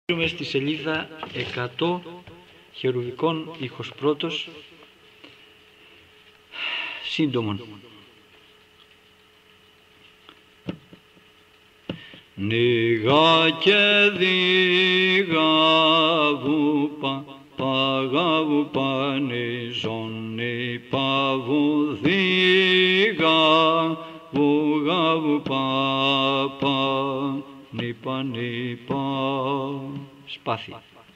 Είμαι στη σελίδα 100, χερουβικών ήχος πρώτος, σύντομον. Νίγα και δίγα βουπα, παγαβου πανιζόνι παβου δίγα, βουγαβου παπα, νίπα νίπα, σπάθη.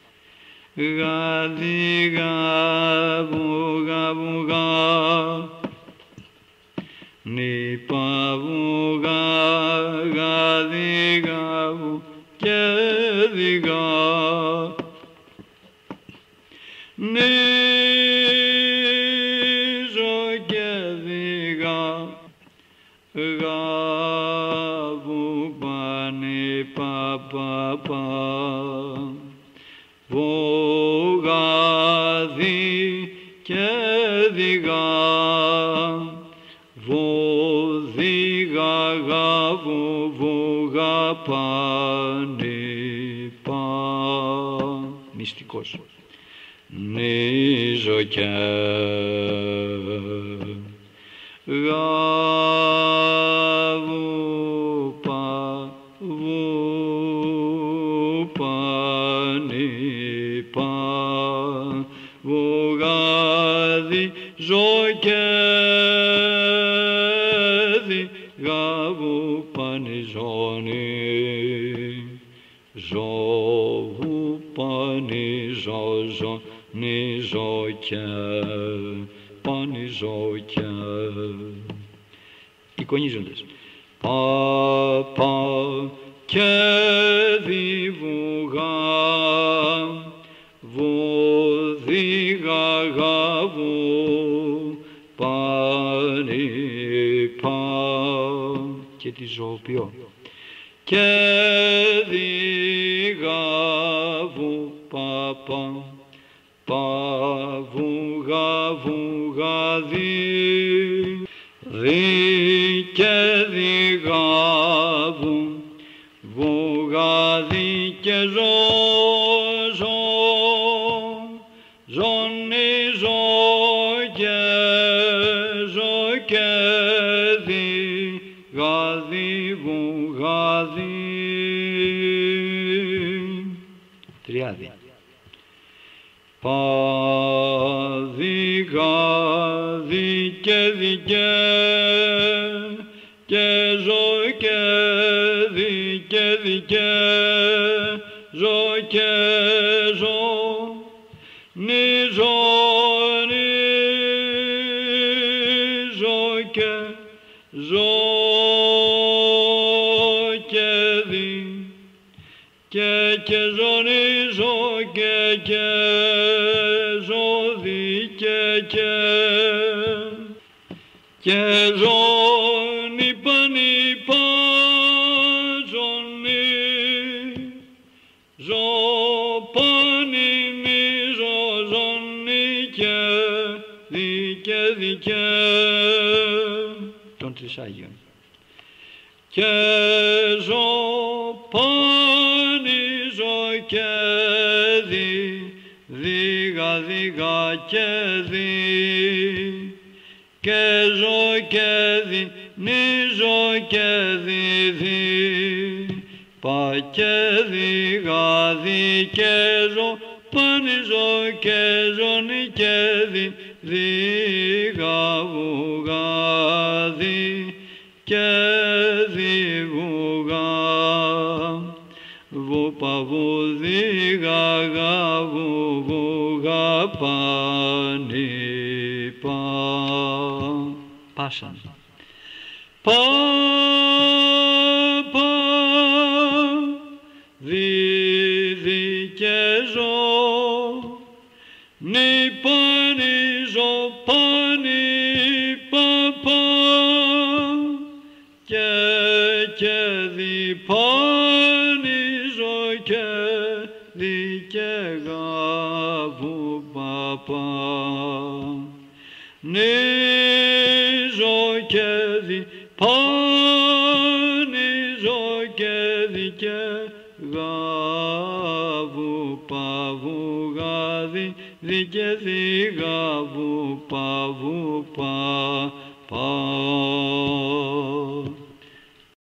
Γαδίγα βουγα βουγα, νίπα βουγα, γαδίγα βου και δίγα, νίζο και δίγα, γαβου πάνι παπαπα, βογαδί και δίγα, βοδίγα γαβου βογα πάνι πα. Μυστικός. Νίζο και γαβου πα βου πάνι πα, βογαδί ζω και δι γαβου πανιζόνι, ζωβου πανιζω νίζο και πανιζω και. Εικονίζοντες. Παπα και διβουγα, βοδίγα γαβου πάνι πα, και τη ζωοποιώ. Και δίγαβου παπα, παβουγα βουγαδί, δι και δίγαβου βουγαδί και ζω, ζωνι ζω και δίγαδι βουγαδί. Τριάδι. Παδίγαδι και δικέ, και ζω και δικέ, ζω και ζω, νίζο και ζω και δι, και ζω νίζο και ζω δι και ζω νίπα νίπα, ζω πάνι νίζο, ζωνι και δικέ των Τρισάγιων. Και ζω πάνι ζω και δίγα και δι, και ζω και δι, νίζο και δι, πα και δίγα δι, και ζω πάνι ζω και ζωνι και δίγα βουγαδί και δι βουγα, βουπα βουδίγα γαβου βουγα πάνι πα. Πάσαν. Πα δι και ζω, νίπα νίζο πάνι παπα, και δι πάνι ζω και δι και γαβου παπα, νίζο και δι πάνι ζω και δι και γαβου βουγάδι δικαιθήκα βουπα βουπα πα